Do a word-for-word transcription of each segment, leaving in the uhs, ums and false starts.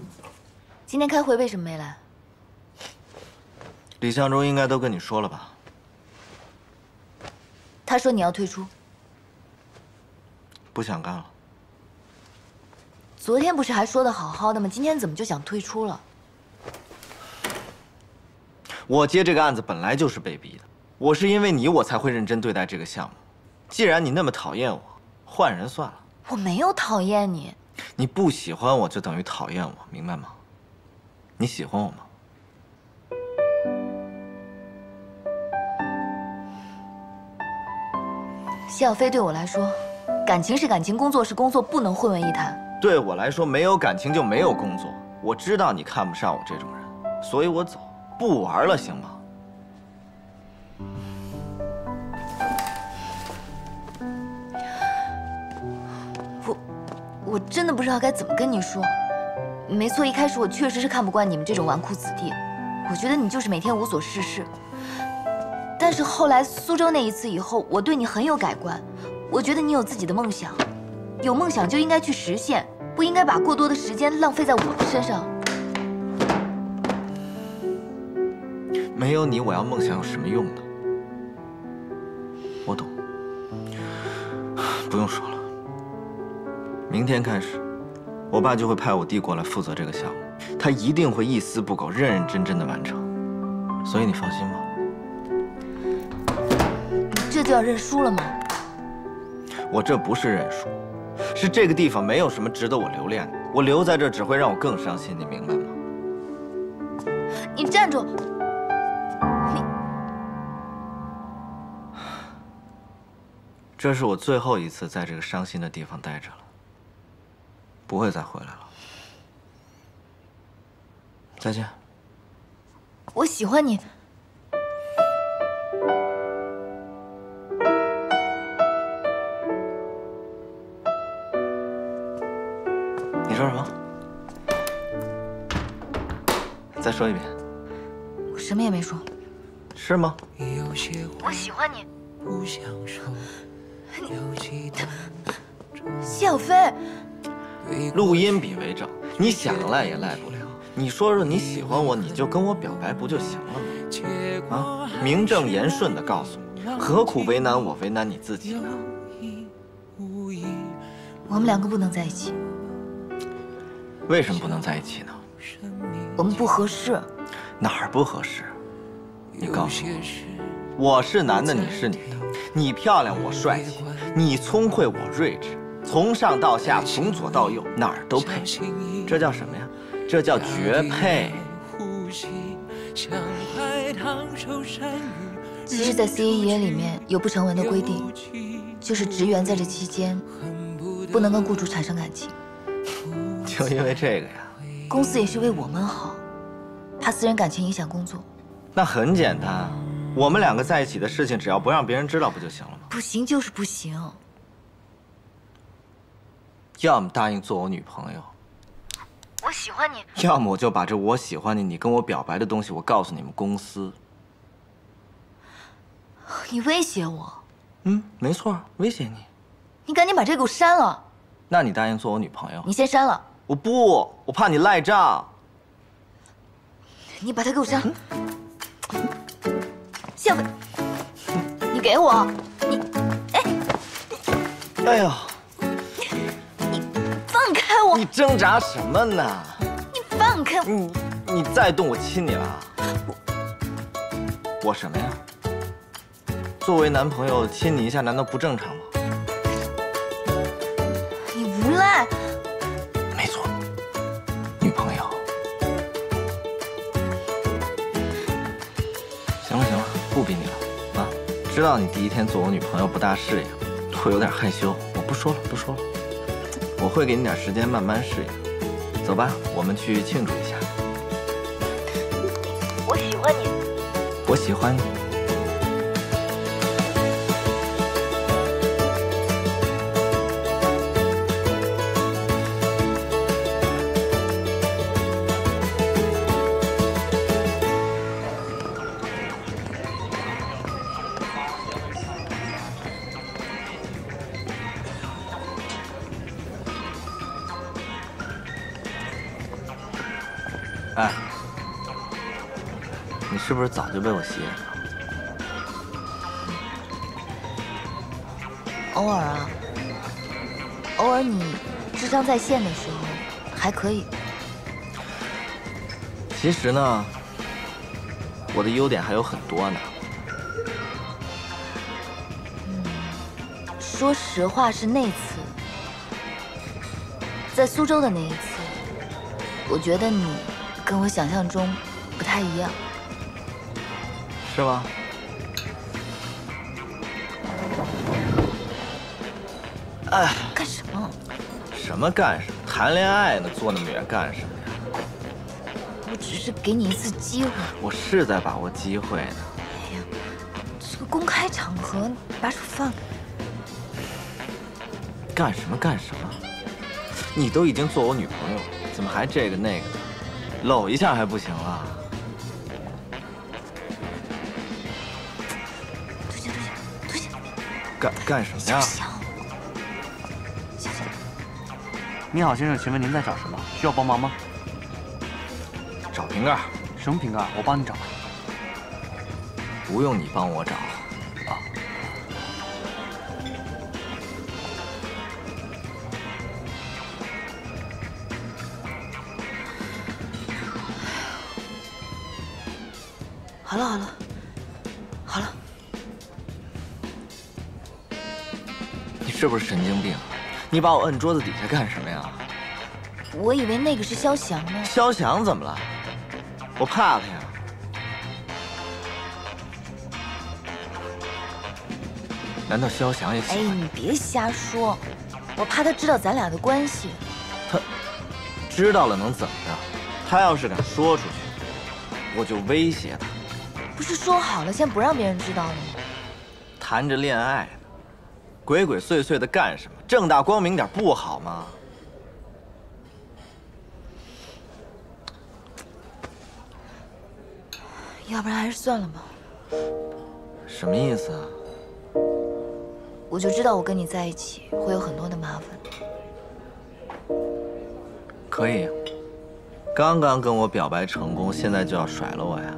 今天开会为什么没来？ 李向忠应该都跟你说了吧？ 他说你要退出。 不想干了。 昨天不是还说的好好的吗？今天怎么就想退出了？ 我接这个案子本来就是被逼的，我是因为你我才会认真对待这个项目。既然你那么讨厌我，换人算了。 我没有讨厌你。 你不喜欢我就等于讨厌我，明白吗？你喜欢我吗？ 谢小飞对我来说，感情是感情，工作是工作，不能混为一谈。 对我来说，没有感情就没有工作。我知道你看不上我这种人，所以我走，不玩了，行吗？ 我，我真的不知道该怎么跟你说。没错，一开始我确实是看不惯你们这种纨绔子弟，我觉得你就是每天无所事事。但是后来苏州那一次以后，我对你很有改观。我觉得你有自己的梦想，有梦想就应该去实现，不应该把过多的时间浪费在我的身上。 没有你，我要梦想有什么用呢？我懂，不用说了。明天开始，我爸就会派我弟过来负责这个项目，他一定会一丝不苟、认认真真的完成。所以你放心吧。 你这就要认输了吗？ 我这不是认输，是这个地方没有什么值得我留恋的。我留在这只会让我更伤心，你明白吗？ 你站住！你， 这是我最后一次在这个伤心的地方待着了，不会再回来了。再见。 我喜欢你。 你说什么？再说一遍。 我什么也没说。 是吗？ 我喜欢你。你，谢小飞。 录音笔为证，你想赖也赖不了。你说说你喜欢我，你就跟我表白不就行了吗？啊，名正言顺的告诉你，何苦为难我，为难你自己呢？ 我们两个不能在一起。 为什么不能在一起呢？ 我们不合适。 哪儿不合适？你告诉我，我是男的，你是女的，你漂亮，我帅气，你聪慧，我睿智，从上到下，从左到右，哪儿都配。这叫什么呀？这叫绝配。 其实，在 C A E A 里面有不成文的规定，就是职员在这期间不能跟雇主产生感情。 就因为这个呀？ 公司也是为我们好，怕私人感情影响工作。 那很简单，我们两个在一起的事情，只要不让别人知道不就行了吗？ 不行就是不行。 要么答应做我女朋友， 我喜欢你； 要么我就把这我喜欢你，你跟我表白的东西，我告诉你们公司。 你威胁我？ 嗯，没错，威胁你。 你赶紧把这个给我删了。 那你答应做我女朋友？ 你先删了。 我不，我怕你赖账。 你把它给我删。谢小飞，你给我，你，哎， 哎呦， 你放开我！ 你挣扎什么呢？ 你放开我！ 你你再动我亲你了。我我什么呀？作为男朋友亲你一下，难道不正常吗？ 你无赖！ 没错，女朋友。行了行了，不逼你了啊！知道你第一天做我女朋友不大适应，会有点害羞，我不说了不说了，我会给你点时间慢慢适应。走吧，我们去庆祝一下。 我喜欢你。 我喜欢你。 哎，你是不是早就被我吸引了？ 偶尔啊，偶尔你智商在线的时候还可以。 其实呢，我的优点还有很多呢。 嗯，说实话是那次，在苏州的那一次，我觉得你跟我想象中不太一样。 是吗？哎， 干什么？ 什么干什么？谈恋爱呢，做那么远干什么呀？ 我只是给你一次机会。 我是在把握机会呢。 哎呀，这个公开场合，把手放开。 干什么干什么？你都已经做我女朋友，怎么还这个那个的？搂一下还不行啊？ 退下，退下，退下！ 干干什么呀？ 小小，小小。 你好，先生，请问您在找什么？需要帮忙吗？ 找瓶盖。 什么瓶盖？我帮你找。 不用你帮我找。 啊。 好了好了，好了。 你是不是神经病？你把我摁桌子底下干什么呀？ 我以为那个是肖翔呢。 肖翔怎么了？我怕他呀。难道肖翔也喜欢？ 哎，你别瞎说，我怕他知道咱俩的关系。 他知道了能怎么着？他要是敢说出去，我就威胁他。 不是说好了先不让别人知道的吗？ 谈着恋爱呢，鬼鬼祟祟的干什么？正大光明点不好吗？ 要不然还是算了吧。 什么意思啊？ 我就知道我跟你在一起会有很多的麻烦。 可以，刚刚跟我表白成功，现在就要甩了我呀？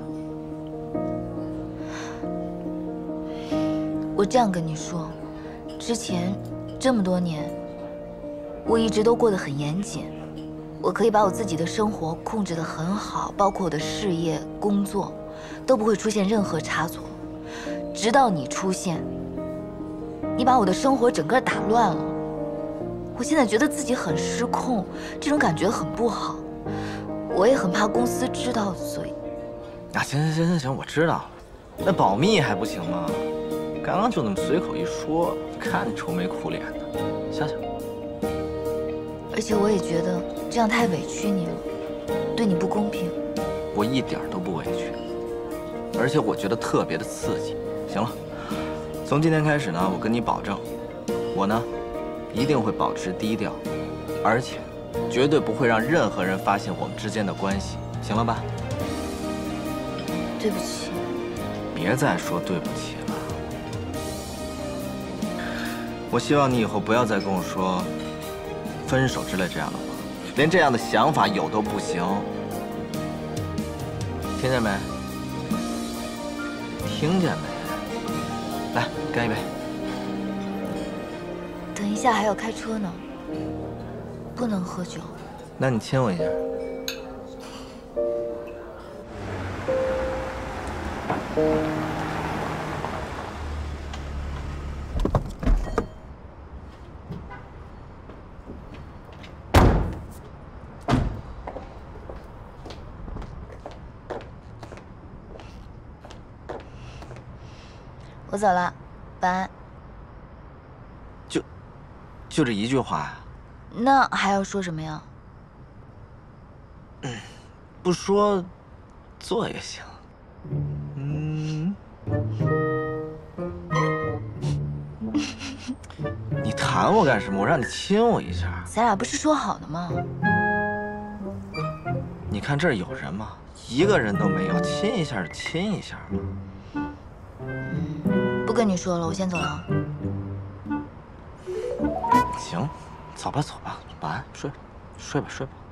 我这样跟你说，之前这么多年，我一直都过得很严谨，我可以把我自己的生活控制得很好，包括我的事业、工作，都不会出现任何差错。直到你出现，你把我的生活整个打乱了，我现在觉得自己很失控，这种感觉很不好。我也很怕公司知道，所以…… 啊，行行行行行，我知道了，那保密还不行吗？刚刚就那么随口一说，看你愁眉苦脸的，消消。 而且我也觉得这样太委屈你了，对你不公平。 我一点都不委屈，而且我觉得特别的刺激。行了，从今天开始呢，我跟你保证，我呢一定会保持低调，而且绝对不会让任何人发现我们之间的关系，行了吧？ 对不起。 别再说对不起了。我希望你以后不要再跟我说分手之类这样的话，连这样的想法有都不行。听见没？听见没？来，干一杯。 等一下还要开车呢，不能喝酒。 那你亲我一下。 我走了，晚安。 就，就这一句话呀？ 那还要说什么呀？ 嗯，不说，做也行。嗯。你弹我干什么？我让你亲我一下。 咱俩不是说好的吗？ 你看这儿有人吗？一个人都没有，亲一下就亲一下嘛。 不跟你说了，我先走了。 行，走吧走吧，晚安，睡吧，睡吧睡吧。